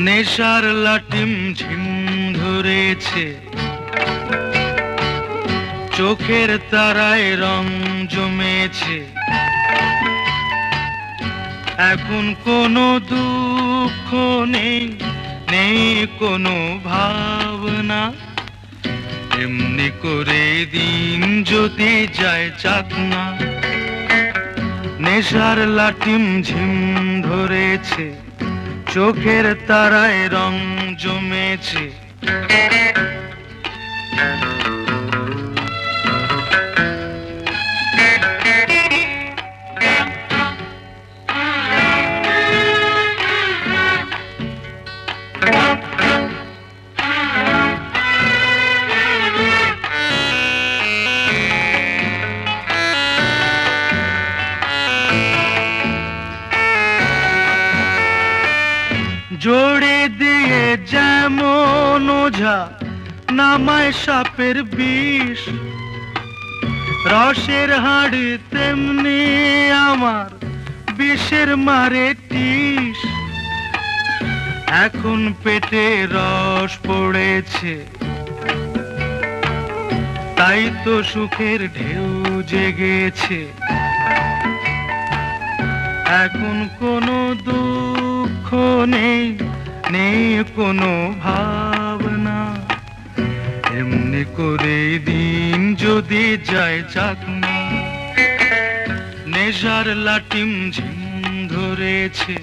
নেশার লাটিম ঝিম ধরেছে, চোখের তারায় রং জমেছে। এখন কোনো দুঃখ নেই, নেই কোনো ভাবনা। এমনি করে দিন যদি যায় যাক না। নেশার লাটিম ঝিম ধরেছে, চোখের তারায় রং জমেছে। জোড়ে দিয়ে যেমন ওঝা নামায় সাপের বিষ, রসের হাড়ি তেমনি আমার বিষের মারে টিস। এখন পেটে রস পড়েছে, তাই তো সুখের ঢেউ জেগেছে। এখন কোনো দুঃখ নেই, নেই কোনো ভাবনা। এমনি করে দিন যদি যায় যাক না। নেশার লাটিম ঝিম ধরেছে।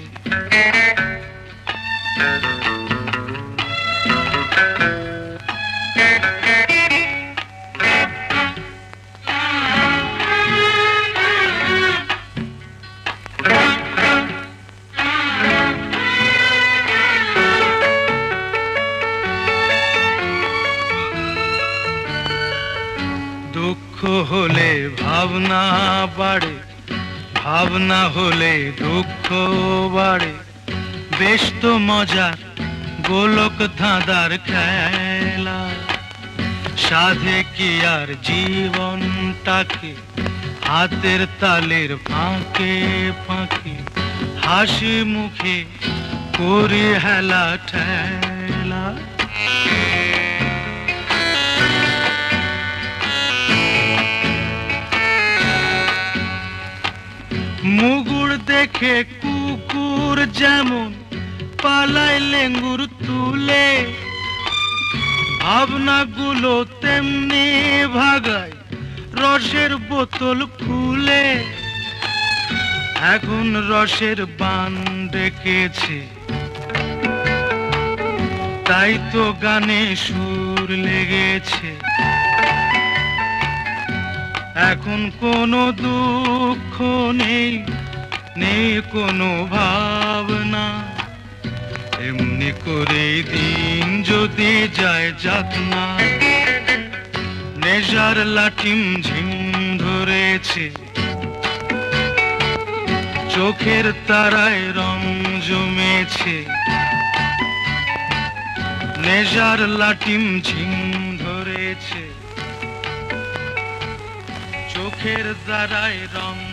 দুঃখ হলে ভাবনা বাড়ে, ভাবনা হলে দুঃখ বাড়ে। বেশ তো মজার গোলক ধাঁধার খেলা। সাধে কি আর জীবনটাকে হাতের তালের ফাঁকে ফাঁকে হাসি মুখে করি হেলা ঠেলা। মুগুর দেখে কুকুর যেমন পালায় লেঙ্গুর তুলে, ভাবনাগুলো তেমনি ভাগায় রসের বোতল খুলে। এখন রসের বান ডেকেছে, তাই তো গানে সুর লেগেছে। এখন কোনো দুঃখ নেই, নেই কোনো ভাবনা। এমনি করে দিন যদি যায় যাক না। নেশার লাটিম ঝিম ধরেছে, চোখের তারায় রং জমেছে। নেশার লাটিম ঝিম ধরেছে, চোখের তারায় রং